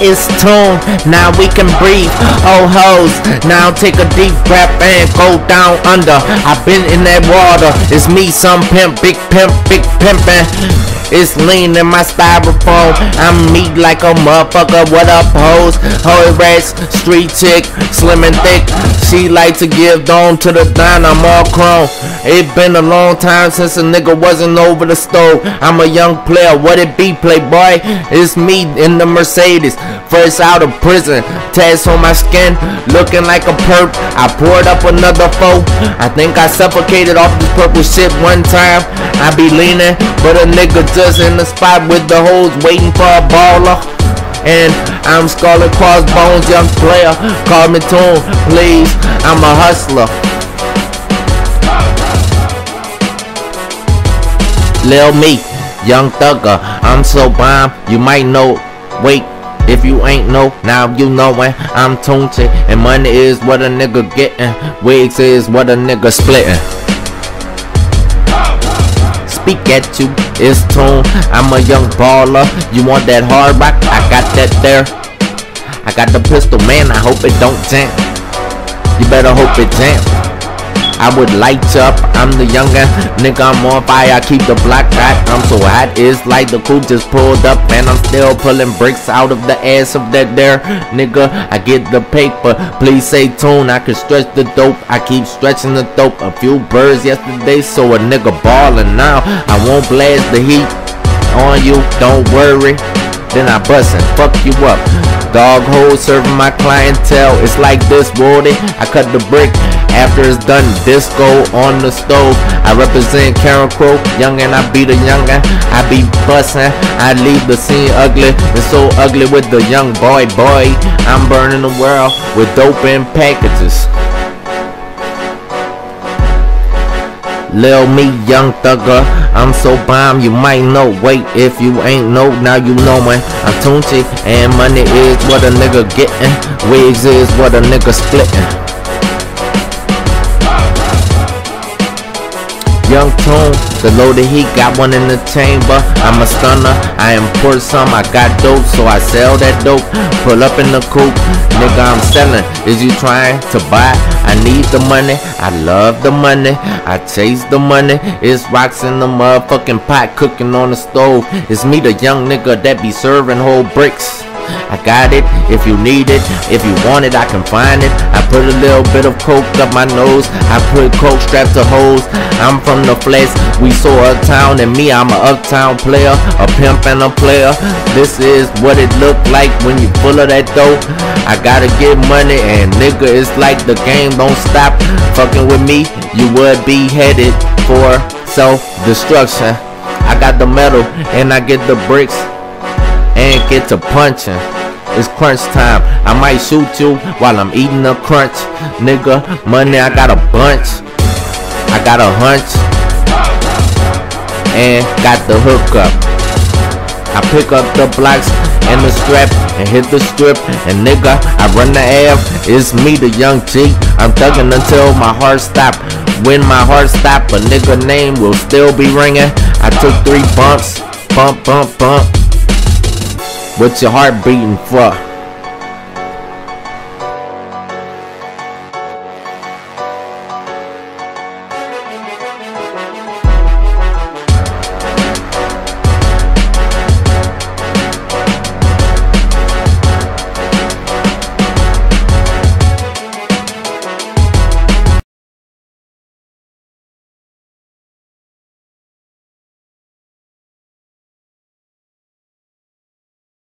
It's Tune, now we can breathe. Oh hoes, now take a deep breath and go down under. I've been in that water. It's me, some pimp, big pimpin'. It's lean in my styrofoam. I'm meat like a motherfucker. What up, hoes? Holy rats, street chick, slim and thick. She like to give dome to the dime. I'm all chrome. It been a long time since a nigga wasn't over the stove. I'm a young player. What it be, playboy? It's me in the Mercedes, first out of prison. Tats on my skin, looking like a perp. I poured up another foe. I think I suffocated off this purple shit one time. I be leaning, but a nigga just in the spot with the hoes waiting for a baller. And I'm Scarlet Crossbones, young player. Call me Tune, please. I'm a hustler. Lil me, young thugger. I'm so bomb, you might know. Wait, if you ain't know, now you knowin'. I'm Tunchi, and money is what a nigga gettin'. Wigs is what a nigga splittin'. Speak at you, it's Tune. I'm a young baller. You want that hard rock? I got that there. I got the pistol, man. I hope it don't jam. You better hope it jam. I would light up. I'm the younger nigga. I'm on fire. I keep the block hot. I'm so hot. It's like the coupe just pulled up, and I'm still pulling bricks out of the ass of that there nigga. I get the paper. Please say Tune. I can stretch the dope. I keep stretching the dope. A few birds yesterday, so a nigga ballin' now. I won't blast the heat on you. Don't worry. Then I bustin', fuck you up. Dog hole serving my clientele. It's like this, Woody. I cut the brick after it's done. Disco on the stove. I represent Karen Crow, young and I be the youngin'. I be bustin', I leave the scene ugly. It's so ugly with the young boy. I'm burning the world with dope in packages. Lil me, young thugger. I'm so bomb, you might know. Wait, if you ain't know, now you knowin'. I'm Tunchi, and money is what a nigga gettin'. Wigs is what a nigga splittin'. Young Tune, the loaded heat, got one in the chamber. I'm a stunner, I import some, I got dope, so I sell that dope. Pull up in the coupe, nigga, I'm selling. Is you trying to buy? I need the money, I love the money, I chase the money. It's rocks in the motherfucking pot, cooking on the stove. It's me, the young nigga that be serving whole bricks. I got it, if you need it, if you want it, I can find it. I put a little bit of coke up my nose, I put coke strapped to hoes. I'm from the flesh, we so uptown, and me, I'm a uptown player, a pimp and a player. This is what it look like when you full of that dope. I gotta get money, and nigga, it's like the game don't stop. Fucking with me, you would be headed for self-destruction. I got the metal, and I get the bricks, and get to punching. It's crunch time. I might shoot you while I'm eating a crunch. Nigga, money, I got a bunch. I got a hunch, and got the hookup. I pick up the blocks and the strap and hit the strip, and nigga, I run the F. It's me, the young G. I'm thugging until my heart stop. When my heart stop, a nigga name will still be ringing. I took 3 bumps, bump, bump, bump. What's your heart beating for?